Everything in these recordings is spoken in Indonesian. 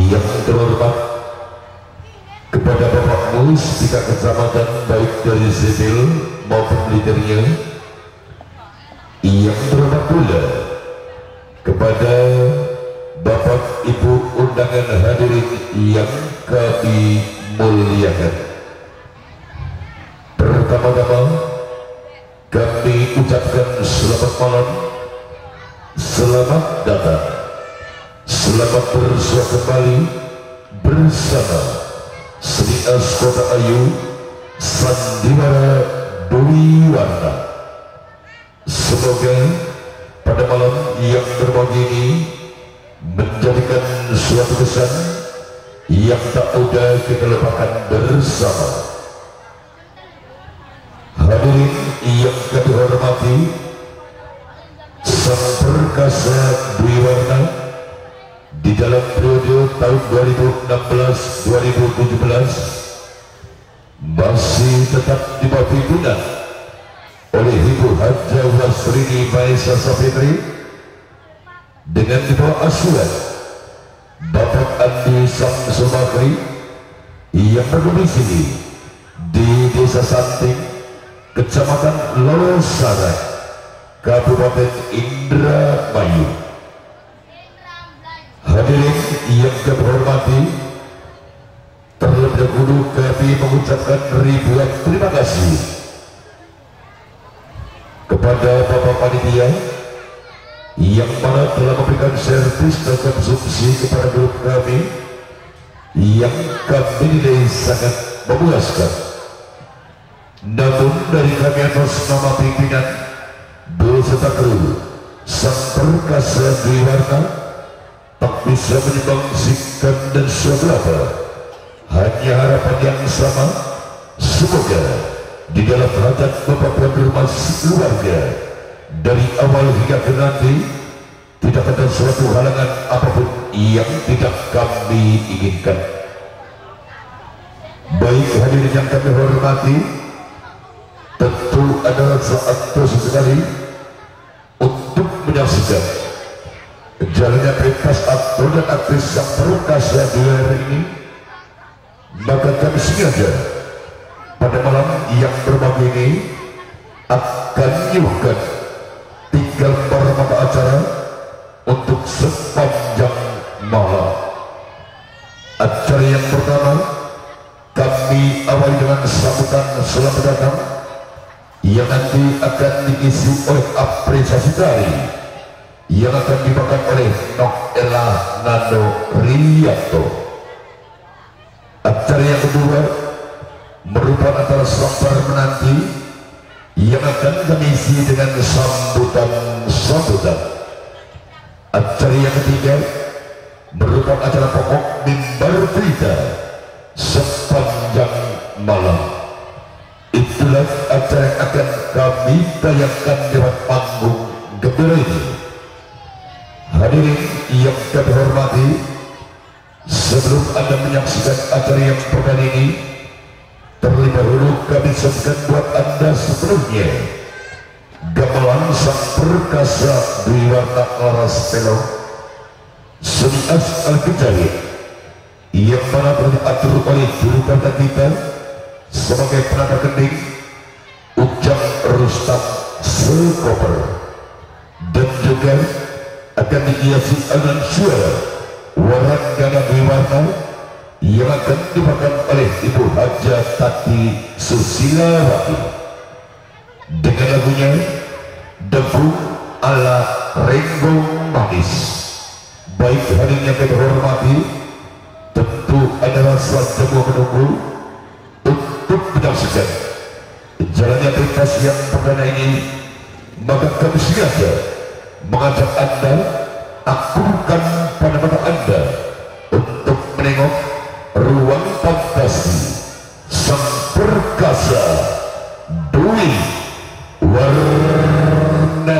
Yang terhormat kepada Bapak Muspika Kecamatan baik dari sipil maupun militernya. Yang terhormat pula kepada Bapak Ibu undangan hadirin yang kami muliakan. Pertama-tama kami ucapkan selamat malam, selamat datang, selamat bersua kembali bersama Sri As Kota Ayu Sandiwara Dwi Warna. Semoga pada malam yang berbagi ini menjadikan suatu kesan yang tak mudah kita lupakan bersama. Hadirin yang kami hormati, Sang Perkasa Dwi Warna di dalam periode tahun 2016-2017 masih tetap di bawah pimpinan oleh Ibu Haja Wasrini Maesa Sapitri dengan di bawah asuhan Bapak Andi Samsul Bakri yang berdomisili di Desa Santing, Kecamatan Lorosara, Kabupaten Indramayu. Hadirin yang kami hormati, terlebih dahulu kami mengucapkan ribuan terima kasih kepada Bapak Panitia yang mana telah memberikan servis dan konsumsi kepada grup kami yang kami nilai sangat memuaskan. Namun dari kami atas nama pimpinan beserta kru Sang Perkasa Dwi Warna tak bisa menyumbangsikan dan seberapa. Hanya harapan yang sama, semoga di dalam hajat Bapak dan rumah keluarga dari awal hingga ke nanti tidak ada suatu halangan apapun yang tidak kami inginkan. Baik hadirin yang kami hormati, tentu adalah saat sekali untuk menyaksikan jalannya pentas aktor dan aktris Sang Perkasa Dwi Warna ini. Maka kami sengaja pada malam yang berbagi ini akan menyuguhkan 3 mata acara untuk sepanjang malam. Acara yang pertama kami awali dengan sambutan selamat datang yang nanti akan diisi oleh apresiasi tari yang akan dibawakan oleh Nok Ella Nando Rianto. Acara yang kedua merupakan antara sambar menanti yang akan kami isi dengan sambutan. Acara yang ketiga merupakan acara pokok mimbar berita sepanjang malam. Itulah acara yang akan kami tayangkan lewat panggung gembira ini. Hadirin yang kami hormati, sebelum Anda menyaksikan acara yang pertama ini, terlebih dahulu kami sampaikan buat Anda sebelumnya gamelan Sang Perkasa Dwi Warna Laras Pelong Seni As Al-Kejahit yang mana telah diatur oleh juru kata kita sebagai penata kening Ujang Rustam Sekoper, dan juga akan dihiasi dengan suara Warangana Dwi Warna yang akan dibawakan oleh Ibu Haja Tati Susilawati dengan lagunya Debu ala Renggong Manis. Baik hadirin yang kami hormati, tentu adalah semua menunggu untuk menyaksikan jalannya pentas yang perdana ini. Maka kami sengaja mengajak Anda, akurkan pada mata Anda untuk menengok ruang fantasi Sang Perkasa Dwi Warna.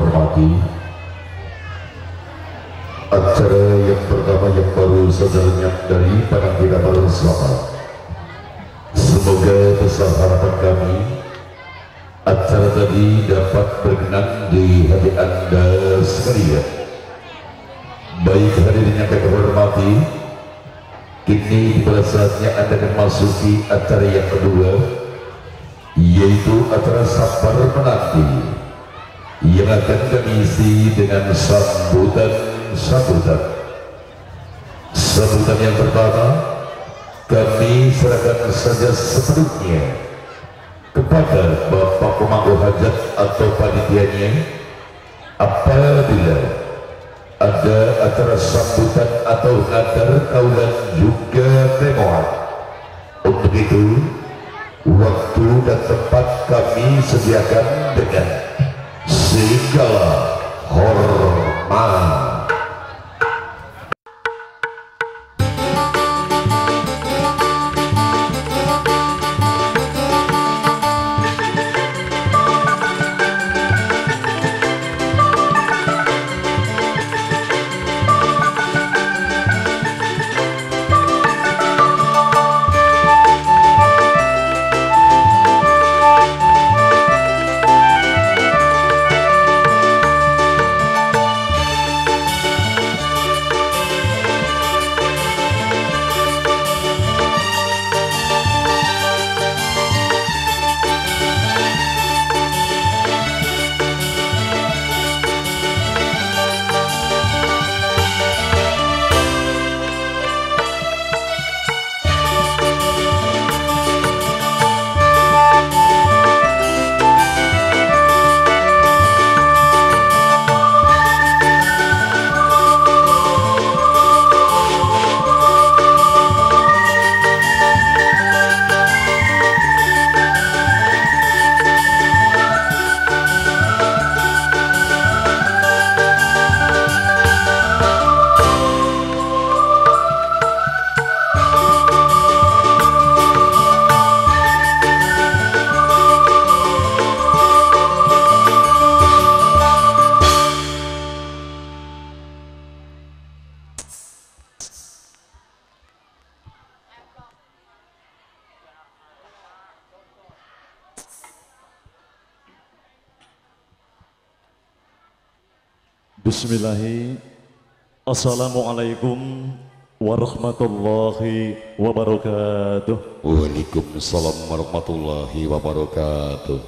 hormati, acara yang pertama yang baru saja dari pada kita bersama. Semoga besar harapan kami acara tadi dapat berkenan di hati Anda sekalian. Baik hadirin yang kami hormati, kini pada saatnya Anda akan memasuki acara yang kedua, yaitu acara sabar menanti yang akan kami isi dengan sambutan yang pertama kami serahkan saja sepenuhnya kepada Bapak Pemangku Hajat atau panitianya. Apabila ada acara sambutan atau nadar kaulan juga temoan, untuk itu waktu dan tempat kami sediakan dengan segala hormat. Bismillahirrahmanirrahim. Assalamualaikum warahmatullahi wabarakatuh. Waalaikumsalam warahmatullahi wabarakatuh.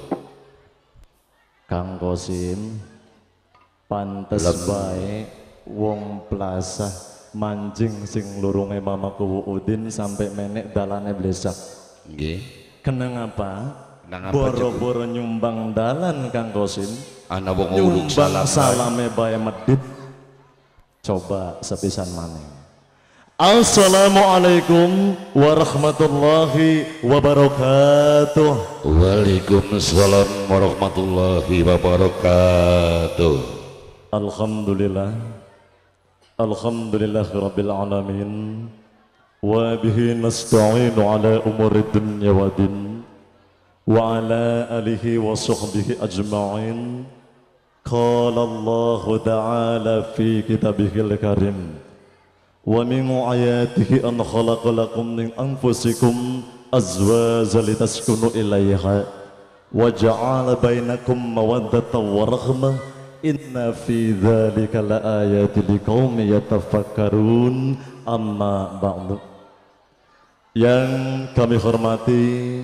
Kang Kosim, pantes bae wong plaza manjing sing lurunge Mamaku Udin sampai menek dalane blesak. Nggih. Kenang apa? Boro-boro nyumbang dalan Kang Kosim. Ana wong urung nyumbang salame bae medit. Coba sepisan maneh. Assalamualaikum warahmatullahi wabarakatuh. Waalaikumsalam warahmatullahi wabarakatuh. Alhamdulillah. Alhamdulillahirabbil alamin. Wa bihi nasta'inu ala umurid dunya wa din. Wa ala alihi wa sahbihi ajma'in. Qala Allah ta'ala fi kitabihil karim. Wa min ayatihi an khalaqa lakum min anfusikum azwajan litaskunu ilaiha wa ja'ala bainakum mawaddatan wa rahmah. Inna fi dzalika laayatin liqaumin yatafakkarun. Amma ba'du. Yang kami hormati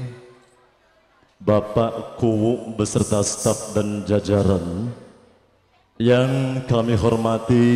Bapak Kuwu beserta staf dan jajaran, yang kami hormati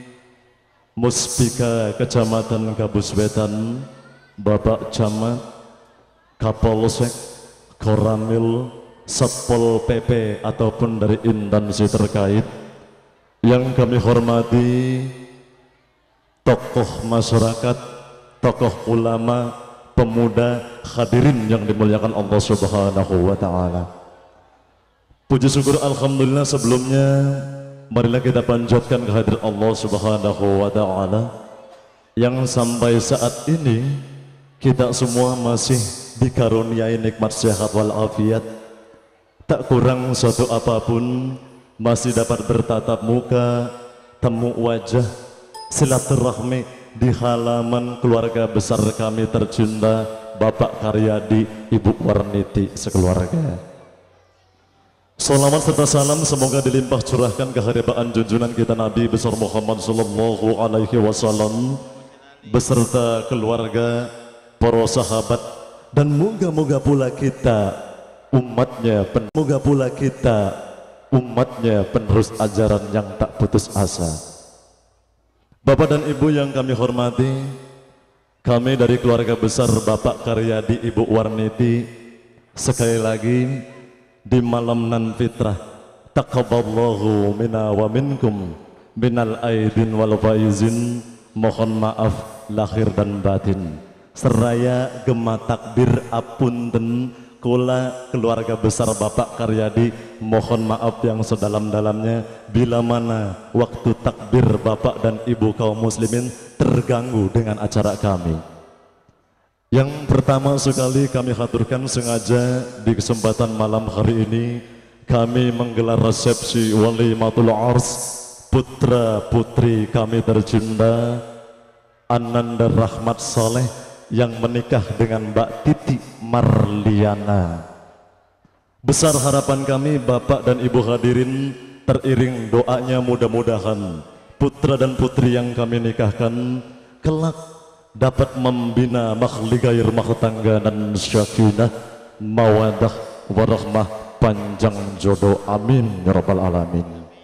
Muspika Kecamatan Kabuswetan, Bapak Camat, Kapolsek, Koramil, Satpol PP ataupun dari instansi terkait, yang kami hormati tokoh masyarakat, tokoh ulama, pemuda, hadirin yang dimuliakan Allah Subhanahu wa Ta'ala. Puji syukur alhamdulillah, sebelumnya marilah kita panjatkan kehadirat Allah Subhanahu wa Ta'ala yang sampai saat ini kita semua masih dikaruniai nikmat sehat wal afiat, tak kurang suatu apapun masih dapat bertatap muka, temu wajah, silaturahmi di halaman keluarga besar kami tercinta, Bapak Karyadi, Ibu Warniti sekeluarga. Salawat serta salam semoga dilimpah curahkan keharibaan junjungan kita Nabi besar Muhammad sallallahu alaihi wasallam beserta keluarga, para sahabat, dan moga-moga pula kita umatnya penerus ajaran yang tak putus asa. Bapak dan Ibu yang kami hormati, kami dari keluarga besar Bapak Karyadi, Ibu Warniti, sekali lagi di malam nan fitrah, taqabballahu minna wa minkum minal aidin wal faizin, mohon maaf lahir dan batin, seraya gema takbir apunten kula keluarga besar Bapak Karyadi, mohon maaf yang sedalam-dalamnya bila mana waktu takbir Bapak dan Ibu kaum muslimin terganggu dengan acara kami. Yang pertama sekali kami haturkan sengaja di kesempatan malam hari ini kami menggelar resepsi walimatul ars putra putri kami tercinta Ananda Rahmat Saleh yang menikah dengan Mbak Titi Marliana. Besar harapan kami Bapak dan Ibu hadirin, teriring doanya mudah-mudahan putra dan putri yang kami nikahkan kelak dapat membina makhligair tangga dan syakinah mawadah warahmah panjang jodoh, amin ya rabbal alamin.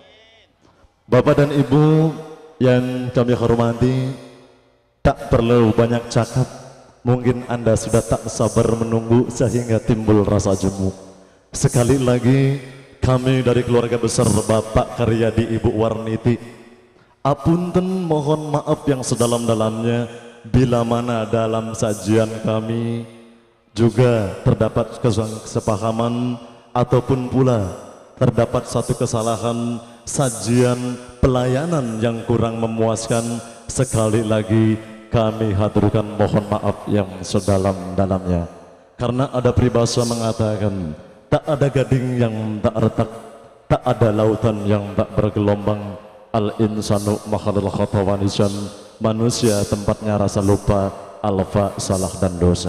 Bapak dan Ibu yang kami hormati, tak perlu banyak cakap, mungkin Anda sudah tak sabar menunggu sehingga timbul rasa jemu. Sekali lagi kami dari keluarga besar Bapak Karyadi, Ibu Warniti, apunten mohon maaf yang sedalam-dalamnya bila mana dalam sajian kami juga terdapat kesepahaman ataupun pula terdapat satu kesalahan sajian pelayanan yang kurang memuaskan. Sekali lagi kami haturkan mohon maaf yang sedalam-dalamnya, karena ada peribahasa mengatakan tak ada gading yang tak retak, tak ada lautan yang tak bergelombang, al insanu makhlul khata wa nisyan, manusia tempatnya rasa lupa, alfa salah dan dosa.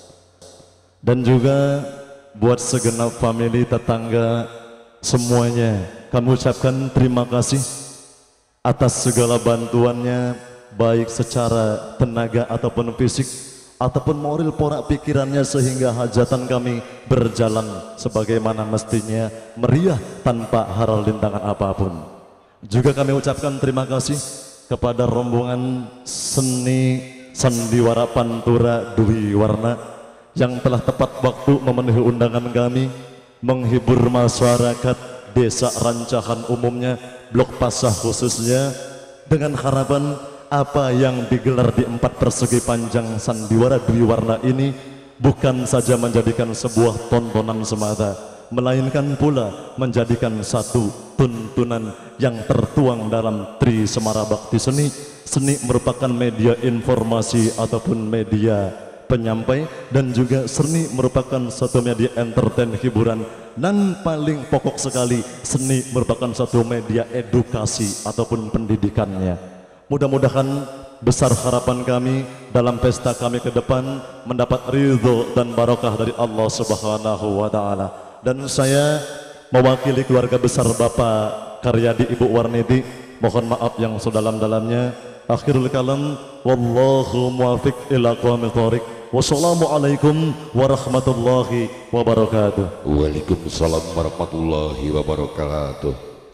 Dan juga buat segenap famili tetangga semuanya kami ucapkan terima kasih atas segala bantuannya, baik secara tenaga ataupun fisik ataupun moral porak pikirannya, sehingga hajatan kami berjalan sebagaimana mestinya, meriah tanpa haral rintangan apapun. Juga kami ucapkan terima kasih kepada rombongan seni sandiwara Pantura Dwi Warna yang telah tepat waktu memenuhi undangan kami menghibur masyarakat desa Rancahan umumnya, Blok Pasah khususnya, dengan harapan apa yang digelar di 4 persegi panjang sandiwara Dwi Warna ini bukan saja menjadikan sebuah tontonan semata, melainkan pula menjadikan satu tuntunan yang tertuang dalam Tri Semara Bakti Seni. Seni merupakan media informasi ataupun media penyampai, dan juga seni merupakan satu media entertain hiburan, dan paling pokok sekali seni merupakan satu media edukasi ataupun pendidikannya. Mudah-mudahan besar harapan kami dalam pesta kami ke depan mendapat ridho dan barokah dari Allah Subhanahu wa Ta'ala. Dan saya mewakili keluarga besar Bapak Karyadi, Ibu Warniti, mohon maaf yang sedalam-dalamnya. Akhirul kalam, wallahu muwafiq ila aqwamit thoriq. Wassalamualaikum warahmatullahi wabarakatuh. Waalaikumsalam warahmatullahi wabarakatuh.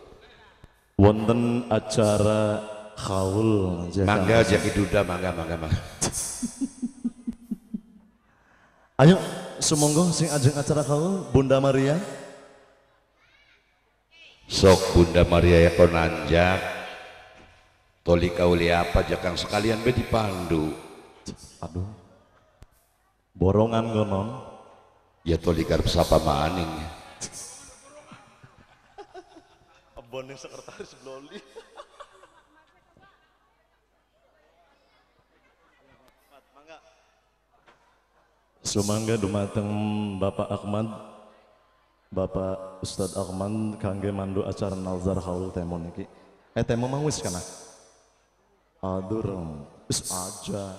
Wonten acara haul mangga Jaki Duda, mangga. Ayo sumangga sing ajeng acara haul Bunda Maria. Sok Bunda Maria ya kon nanjak toli kauli apa jakang sekalian be dipandu. Aduh, borongan gonon ya toli karep sapa maning. Aboning sekretaris Bloli. Sumangga dumateng Bapak Ahmad Bapak Ustadz Arman kangge mandu acara nazar haul temo niki. Temo mang wis kana? Adur, wis aja.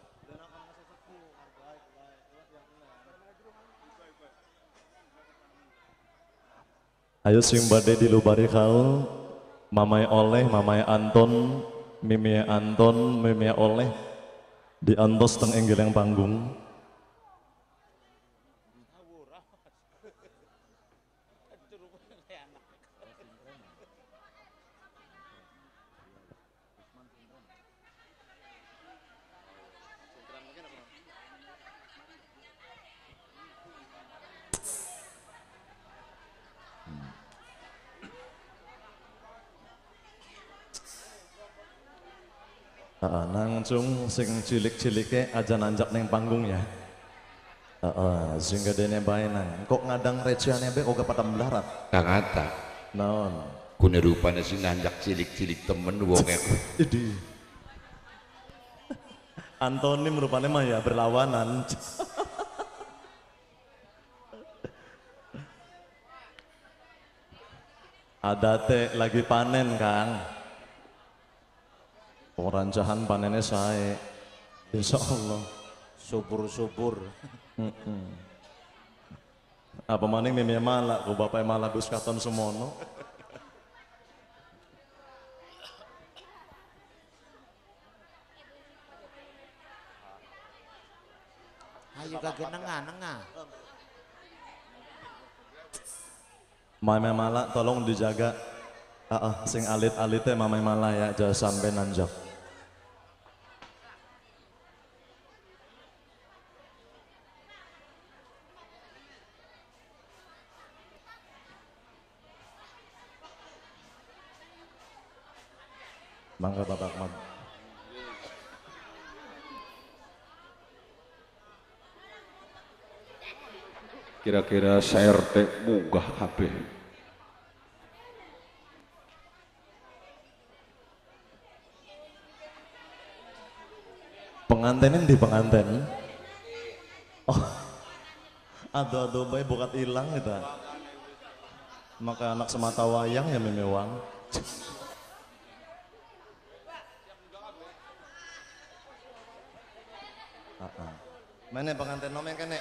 Ayo sing bade dilubari kaul, mamai oleh, mamai Anton, mimia Anton, mimia oleh, diantos teng enggeleng panggung. Nangcung sing cilik-cilike aja nanjak neng panggung ya. Sing gedene bae nang. Kok ngadang receane be kok pada melarat. Kang Atta. Naon? Kune rupane sing nanjak cilik-cilik temen wong aku. Idi. Antoni merupane mah ya berlawanan. Ada teh lagi panen Kang. Perancahan panennya saya, insya Allah. Subur-subur. Apa maning mimia malah, ku bapak malah dus katon semono. Ayo kagak nengah. Mamai malah tolong dijaga. Sing alit-alitnya mamai malah ya, jangan sampai nanjak. Mangga Bapak Ahmad. Kira-kira sair teh munggah kabeh. Pengantenin di penganten. Oh, aduh bayi bukat hilang gitu. Maka anak semata wayang ya memewang. Mana pengantin nomen kan nek?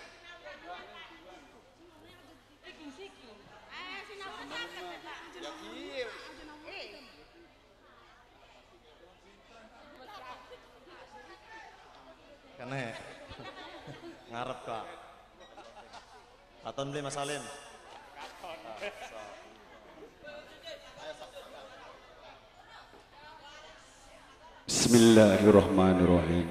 Kene ngarep kak. Katon beli Mas Salim. Bismillahirrahmanirrahim.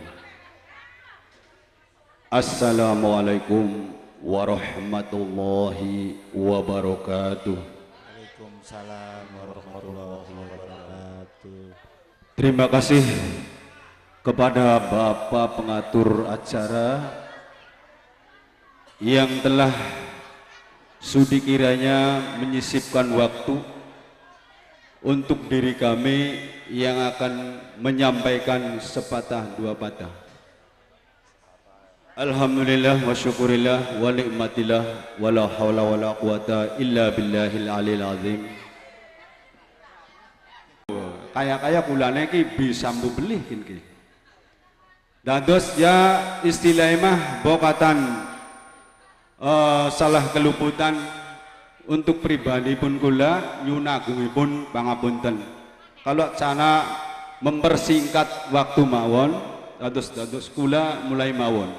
Assalamualaikum warahmatullahi wabarakatuh. Waalaikumsalam warahmatullahi wabarakatuh. Terima kasih kepada Bapak pengatur acara yang telah sudi kiranya menyisipkan waktu untuk diri kami yang akan menyampaikan sepatah dua patah. Alhamdulillah wa syukurillah wa nikmatillah wa la hawla wa la quwata illa billahil alil azim. Kaya-kaya kulane ki bisa beli ki. Dados ya istilahnya mah bokatan salah keluputan untuk pribadi pun kula nyunagungipun pangapunten. Kalau cara mempersingkat waktu mawon dados kula mulai mawon.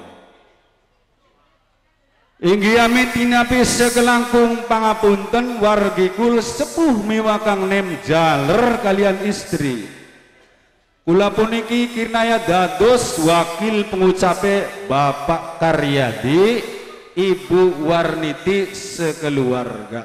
Inggih ami tinapi sekelangkung pangapunten wargikul sepuh miwakang nem jaler kalian istri. Kula puniki kirnaya dados wakil pengucape Bapak Karyadi, Ibu Warniti sekeluarga.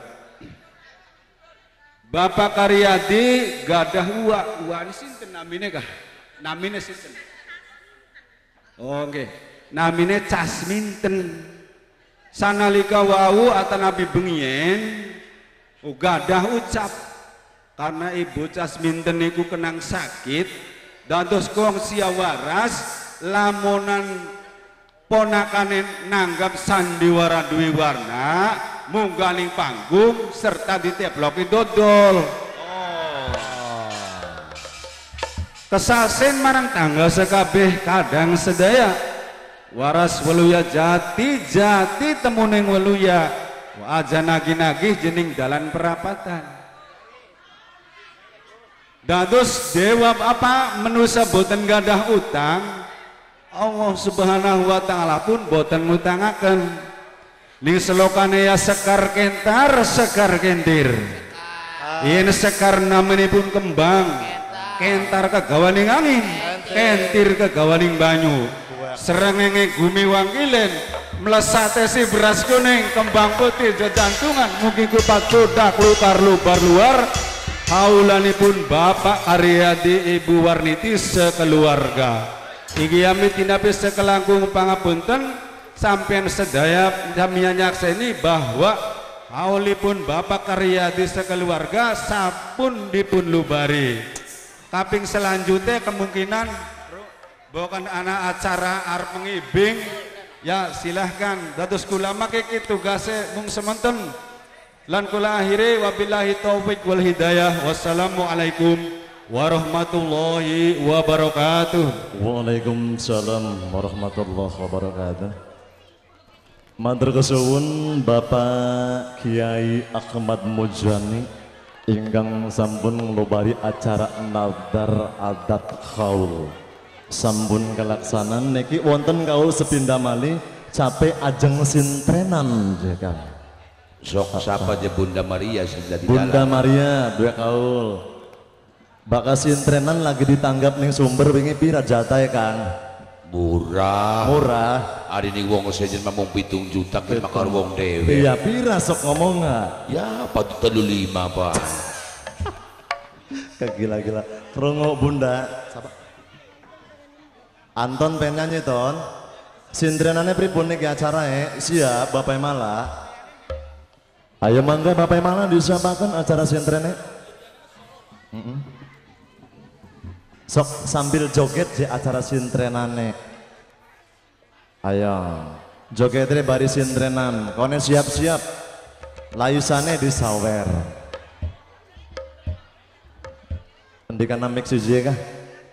Bapak Karyadi gadah uwa ini sinten namine kah? Namine sinten? Oh nggih. Namine Casminten. Sanalika wau atanapi bengien gadah ucap karena Ibu Casminten niku kenang sakit dados kong sia waras lamonan ponakane nanggap sandiwara duwe warna munggaling panggung serta diteploki dodol. Kesasen marang tangga sekabeh kadang sedaya waras weluya jati temuning weluya aja nagih-nagih jening dalan perapatan. Dados dewa apa menusa boten gadah utang, Allah subhanahu wa ta'ala pun boten ngutangaken. Ning selokane ya sekar kentar sekar kentir, yen sekar namanipun kembang, kentar kegawaning angin, kentir kegawaning banyu, serengenge gumiwang ilen, melesate si beras kuning, kembang putih jejantungan, mungkin kupat kudak lukar lubar luar. Haulanipun Bapak Karyadi Ibu Warniti sekeluarga. Iki yami tinapi sekelangkung pangapunten sampean sedaya jamiah nyakseni bahwa haulipun Bapak Karyadi sekeluarga sapun dipun lubari. Kaping selanjutnya kemungkinan bukan anak acara arep mengibing ya silahkan dados kula make tugasnya mung semonten. Lan kula akhiri wabillahi taufik wal hidayah. Wassalamualaikum warahmatullahi wabarakatuh. Waalaikumsalam warahmatullahi wabarakatuh. Matur kesuwun Bapak Kiai Ahmad Mujani ingkang sampun nglobari acara nadar adat khaul. Sampun kelaksanan niki wonten kaul sepindah malih capek ajeng sintrenan Kang. Sok siapa aja Bunda Maria sudah di Bunda dalam. Maria dua kaul. Bakal sintrenan lagi ditanggap ning sumber wingi pira jatahe Kang? Murah. Murah. Hari ini wong sejen mamung 7 juta ke makar wong dewe. Iya pira sok ngomong nggak? Ya patut 35 Pak. Kegila-gila. Krungu Bunda. Siapa? Anton pengen nyanyi Ton. Sintrenannya pripun niki acarae? Siap Bapak Mala. Ayo mangga Bapak Mala disiapakan acara sintrennya. Sok sambil joget di acara sintrenane. Ayo jogetnya bari sintrenan. Kone siap-siap. Layusane disawer. Pendikan namik suji kah?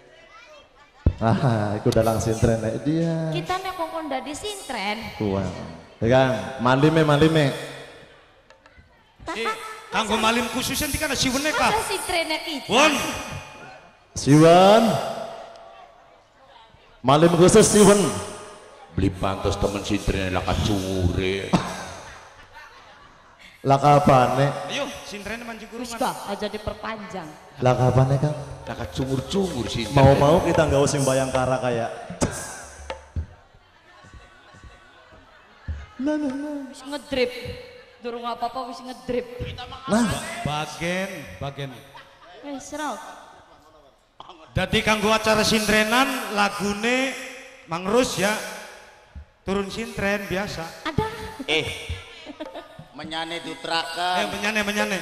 Aku dalang sintren dia. Kita nek kongkon dadi sintren. Tuan. Ya Kang, malime. Kanggo malim khususnya nanti kan siwene Masa kah? sintrene kita? Won, Siwan. Malim khusus Siwan. Beli pantas temen sintren laka cure. Laka apane? ayo sintrene manji Wis gurungan. bah aja diperpanjang. Laka apane Kang? Laka cungur-cungur sintren. Mau-mau kita nggak usah bayangkara kayak. Wis ngedrip. Durung apa-apa wis ngedrip. Nah, Bagen. Wis rok. Dadi kanggo acara sintrenan lagune mangrus ya. Turun sintren biasa. Ada. Menyane diutrakan Menyane.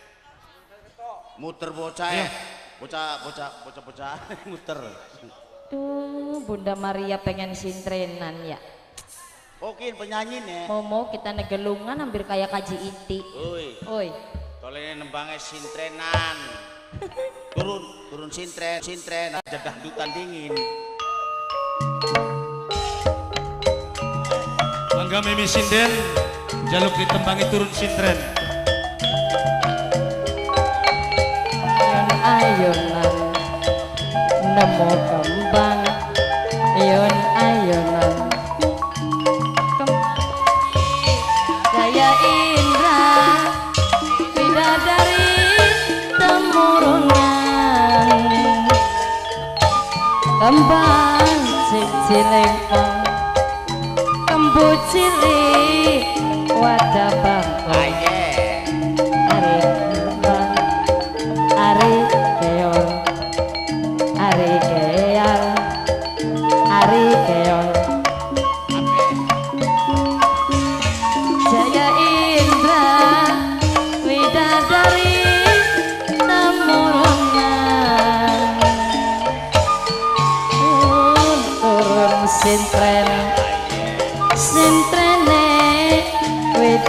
muter bocah Iya. bocah muter. Tuh Bunda Maria pengen sintrenan ya. Oke penyanyi nih. Momo kita negelungan hampir kayak kaji inti. Oi. Tolene nembangnya sintrenan. turun sintren aja dangdutan dingin. Mangga Mimi Sinden jaluk ditembangi turun sintren. Ayonan nemu kembang. Ayonan. Jaya Indra bidadari temurungan kembang cilengkong kembu cilik wadah bangkong ari kembang ari keong ari keal ari keong Jaya Indra widadari namurungan turun sintren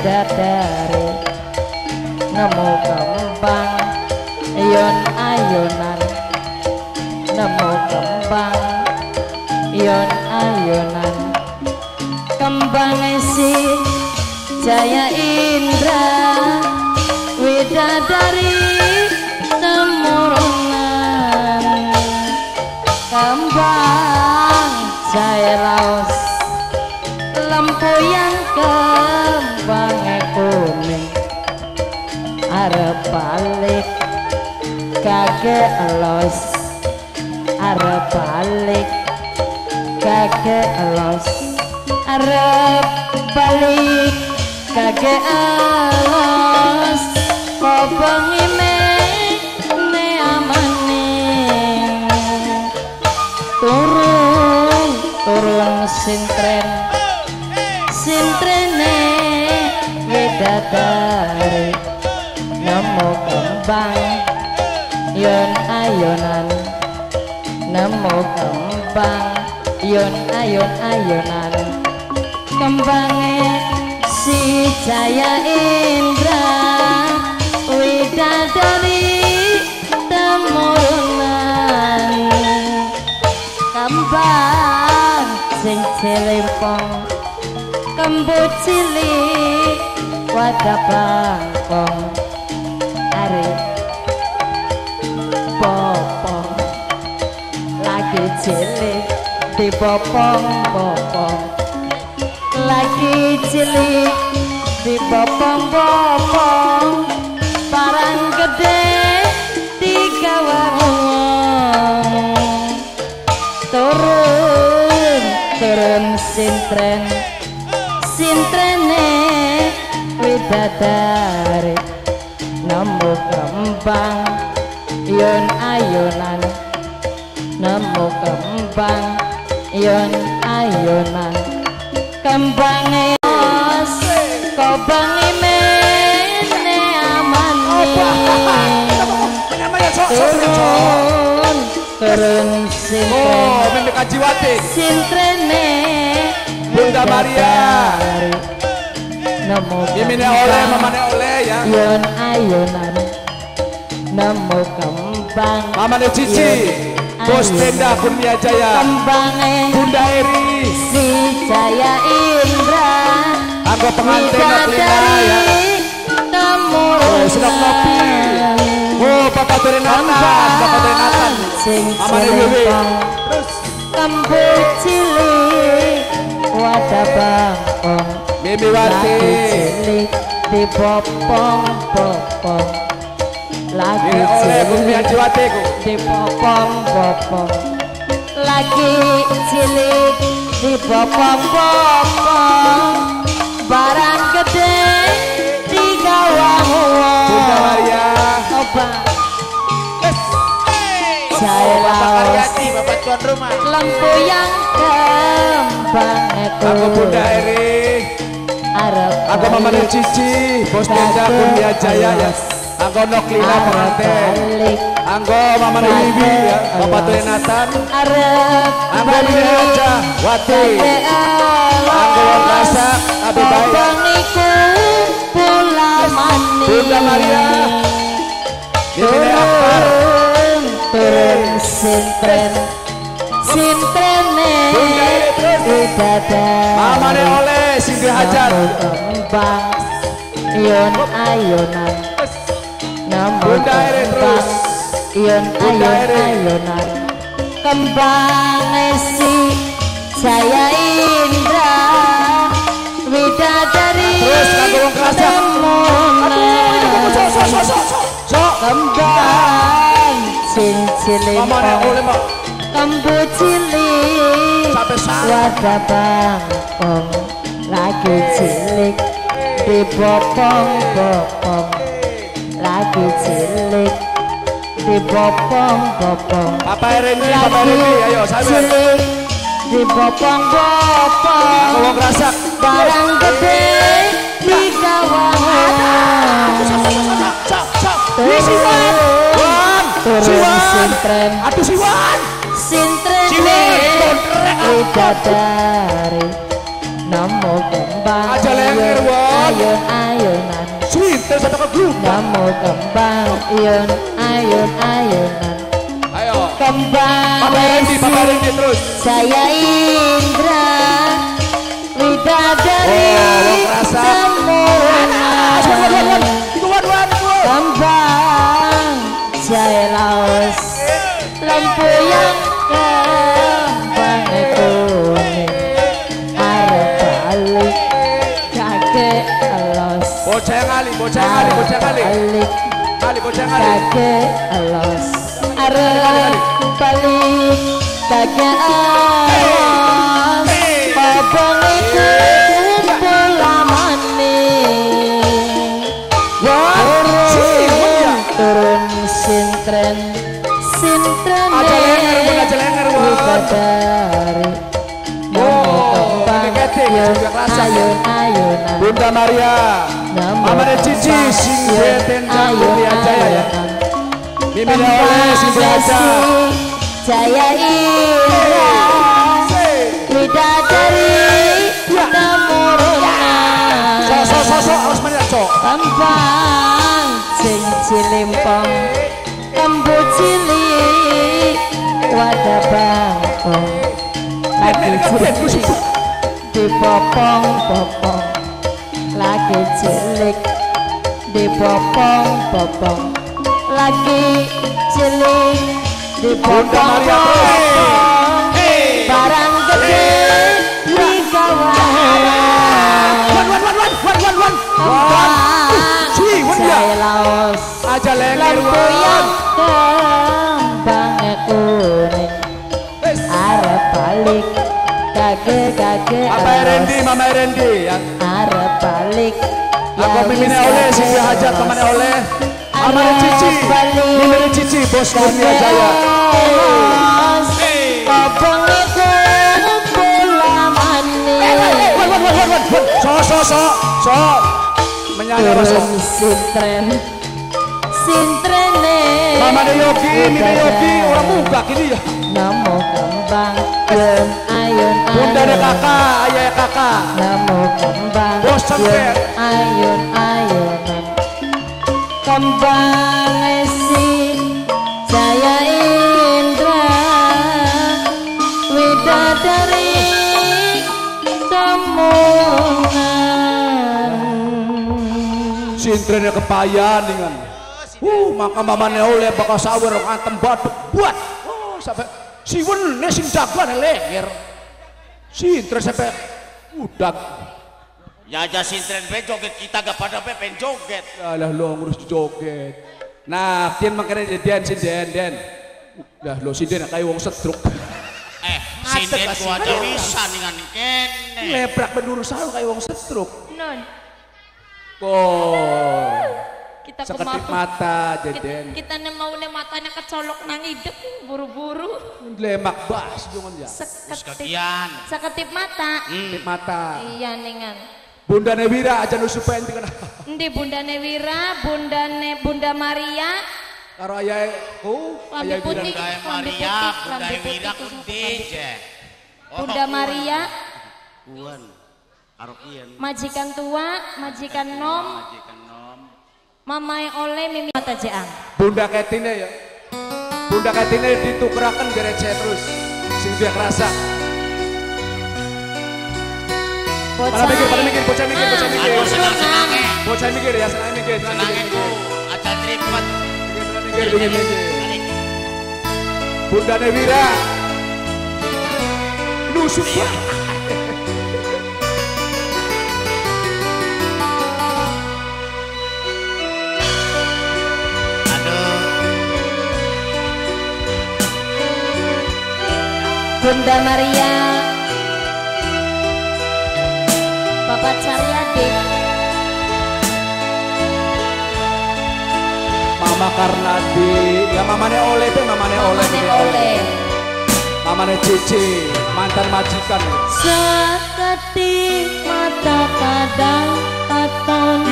widadari nemu kembang yon ayonan nemu kembang yon ayonan kembang si Jaya Indra widadari temurunan kembang Jaya Laos lempoyan kembangnya kuning arep balik kagek los arep balik kagek los arep balik kagek los kok bengi ne amaning turun sintrene widadari nemu kembang yon ayonan nemu kembang yon ayonan kembangnya si Jaya Indra widadari temurunan kembang sing cilimpong kembut cilik wadah bangkong arep popong lagi cilik dipopong-popong lagi cilik dipopong-popong barang gede digawang turun sintrene widadari nemu kembang yon ayonan nemu kembang yon ayonan kembangnya kau bangi mene amani turun sintrene Bunda Maria nemu Mimine oleh mamane oleh ya yon ayonan nemu kembang mamane Cici Bos Tenda Kurnia Jaya kembangnya Bunda Eri si Jaya Indra anggo pengantin Lina ya temurunan sedap kopi Bapak Turinatan sing mamane Wiwi kembut cilik wadah bangkong Mimi Wati cilik dipopong-popong lagi oleh Bumi cilik Ajiwati dipopong-popong lagi cilik dipopong-popong barang gede digawang Bunda Maria obat Jaya Laos Bapak tuan rumah lempu yang kembang aku Bunda Eri arep aku mamane Cici Bos Tenda Kurnia Jaya ya anggo Noklina pengantin anggo mamane Wiwi ya Bapak Turinatan arep anggo Mimi Aja Wati anggo Rasa Abi Baik iku pula mani Bunda Maria Mimi Akbar turun sintrene widadari mamane oleh Sindi Hajar kembang yon ayonan nemu Bunda Eri terus yon Bunda Eri ayonan kembang si Jaya Indra widadari terus kanggo wong kerasa kembang sing mamane cilimpong oleh Mbak kembut cilik sampai sana wadah bangkong lagi cilik dipopong-popong lagi cilik dipopong-popong Papa Ereni ayo sampai cilik dipopong-popong aku wong kerasa barang gede digawang turun sintren aduh Siwan widadari namo kembang Aja lenger, Won. ayun-ayunan Cinta satu ke grup. namo kembang ayun-ayunan Ayo. kembang Papa Randy terus. saya Indra widadari kerasa. sempurna kembang saya Laos lampu yang kembang kuning arep balik kakek elos Bocah yang ngali, bocah yang ngali, bocah yang ngali. balik Ngali, bocah yang ngali. kakek elos arep balik kakek elos babang itu kumpul lamane turun sintren Aja lenger, Won, aja lenger, Won. widadari namo kembang ayun-ayunan Bunda Maria, Mama dan Cici, sing beten jambul ya Jaya ya. Mimi oleh sing belaja. Jaya Indra widadari namuruna Sosok harus melihat sok. kembang sing cilimpong embu cilik wadah bangkong lagi cilik dipopong-popong lagi cilik dipopong-popong lagi cilik dipopong-popong barang gede di kawaran kembang saya Laos Aja lenger, lampu Won. yang kembang kuning arep balik kage Mama Randy, Mama Randy. arep balik Aku mimine oleh sing hajat kemana oleh. Mama dan Cici, Mimi dan Cici, bos Dunia Jaya. Abang itu bulamane So. Menyanyi apa so? turun sintrene Mama de Yogi, Mimi Yogi, orang muka kini ya. namo kembang ayun Bunda de kakak, ayah kakak. namo kembang Bos sampean. ayun-ayunan kembang esi saya Indra widadari kemungan Sintrenya kepayan dengan. Maka mamane oleh bakal sawer ngantem batuk buat. Sampai siwen sing jagoan lenger. Sintre sampai udak. Ya aja sintren pe joget kita gak pada pe pengen joget. Alah lo ngurus joget. Nah, tien makanya den si den. Dah lo si den kayak wong setruk. Sinden ku aja bisa dengan kene. Leprak benduru sahur kayak wong setruk. non kita Sekedip kemau mata jeden. kita mau matanya kecolok nang idep buru-buru Lemak bas jangan ya. Sekian. seketip mata Sekedip mata. iya ningan Bunda Newira aja nusupain tinggal. endi bundane Wira bunda Maria Karo ayahku, lambi ayah bilang putih Bunda lambi Maria, putih Bunda lambi Wira putih kundi je. Bunda Maria Kuan. Karo kian. majikan tua majikan nom Majikan nom. mamai oleh mimi mata jeang Bunda Ketine ya. Bunda Ketine ditukerakan gereja terus. Sing dia kerasa. Pada mikir, bocah mikir. Aduh senang-senangnya. Bocah mikir ya, senang mikir. Senangnya ku. Aja tripat. Mikir. Bunda Newira. Nusuk ya. Bunda Maria Bapak Caryadi Mama Karnadi, ya mamane oleh itu mamane oleh. Mamane Cici, mantan majikan. Seketik mata kadang katon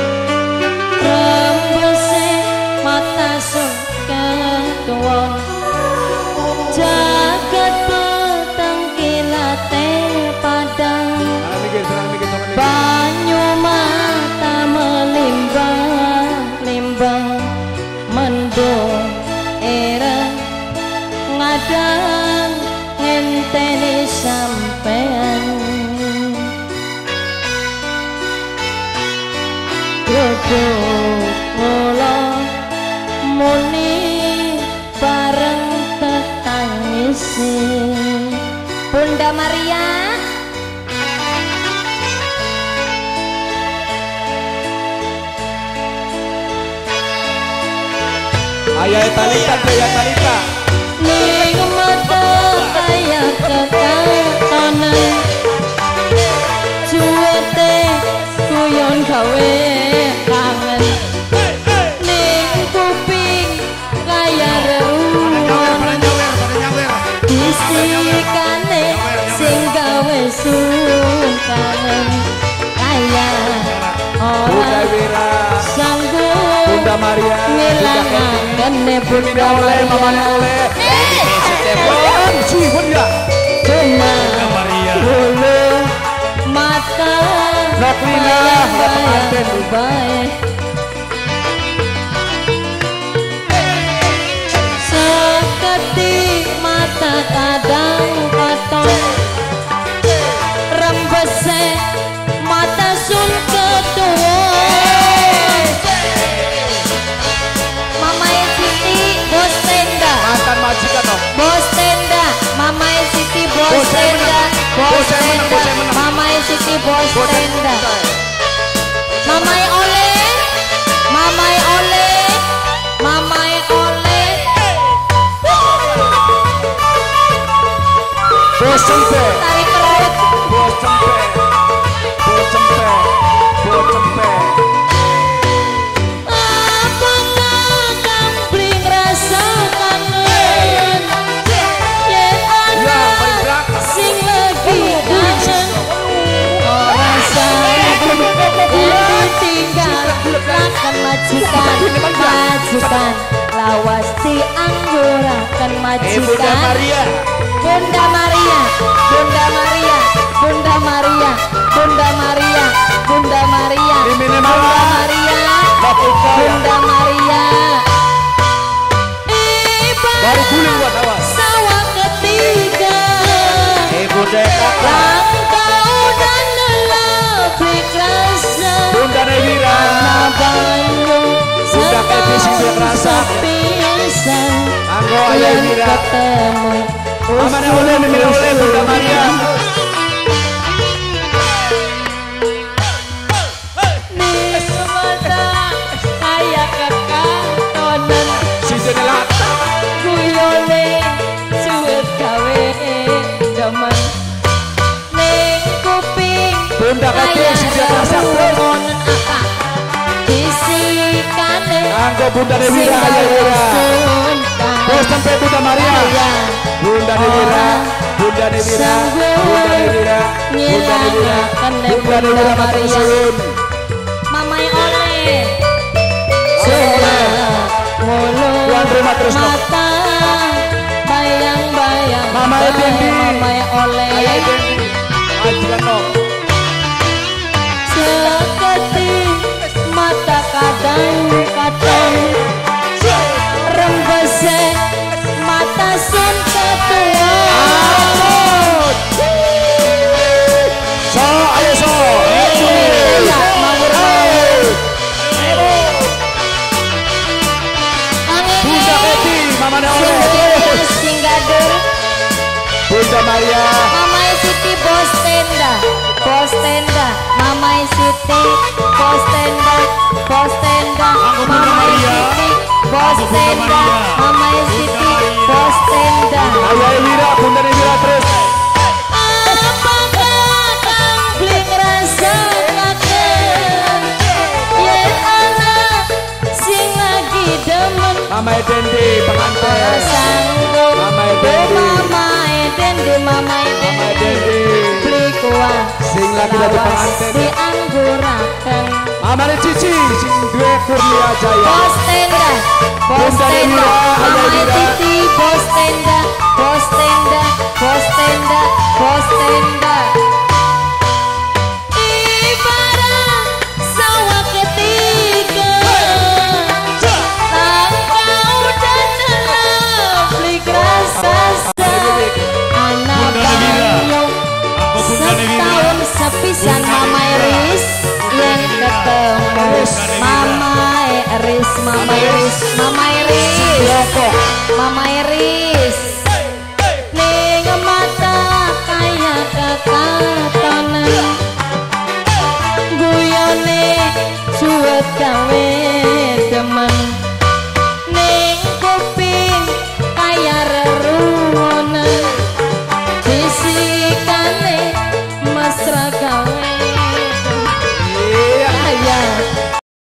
rembese mata sun ketuon jagat petang kilate padang ngadang ngenteni sampean Grobok kula muni bareng tetangisi Bunda Maria Ayah Talita, ayah Talita. ning mata kaya kekatonan juwete kuyon gawe kangen ning kuping kaya reruan bisikane sing gawe sungkanen kaya ora sanggup Bunda Maria, ngilangaken Bunda oleh mamane Maria oleh. Stefan, si Bunda. cuma Maria. bulu mata Noklina, bayang baik seketik mata kadang katon rembese mata sun ketua Mamai Siti bos tenda Mantan majikan dong. bos tenda Mamai Siti bos tenda bos tenda Mamai Siti bos tenda Mamai oleh Mamai oleh Mamai oleh Bos cempe, tarik perut bos cempe, bos cempe, bos cempe. apakah kampling rasa kangen yen ana sing lagi kangen ora sanggup ditinggal akan majikan majikan lawas dianggurakan majikan Bunda Maria Bunda Maria Bunda Maria Bunda Maria Bunda Maria Bunda Maria Bunda Maria Baru guling buat awas. sawah ketiga Bunda kakak, langkau dan lebih rasa Bunda Nevira, Bandung Bunda Keti Sindir Rasa, sepisan Anggo Ayah yang Mira, ketemu Mamane oleh, Mimina oleh, Bunda Maria. ning mata kaya kekatonan Si Jenelata, guyone suwet gawe jaman ning kuping Bunda Keti Sindir Rasa, ngonen apa bisikane Anggo Bunda Nevira, Ayah Mira. Bos sampai Bunda Maria, Bunda Nevira, Bunda Nevira, Bunda Nevira, Bunda Nevira, Bunda Nevira matur suwun. Mamai oleh Semua. mulu Tuan terima terus, Nok. mata bayang-bayang Mamai Dendi. Mamai oleh Ayah Dendi, majikan dong. seketik mata kadang-kadang rembese mata sun ketua So, ayo so. ya mawur Bunda Keti, Mamane oleh. singgadur Bunda Maria, Mamai Siti bos tenda Mamai Siti bos tenda Mamai Siti bos tenda Mamai Siti bos tenda Ayah Elvira, Bunda Nevira terus. apakah kampling rasa kangen yen ana sing lagi demen Mama Dendi, pengantin. ora sanggup Mamai Dendi. Mamai Dendi Mamai Mama Dendi Dendi, beli kuah sing lagi dadi lawas pengantin. diangguraken Mama Cici, sing duwe Kurnia Jaya. bos tenda Bunda Nevira, Ayah Mamai Elvira. Titi bos tenda bos tenda bos tenda bos tenda ibarat sawah ketiga langkau dan lebih rasa Iris, Mama Iris. Mama Iris. Ning mata kaya kekatonan. Guyone suwet gawe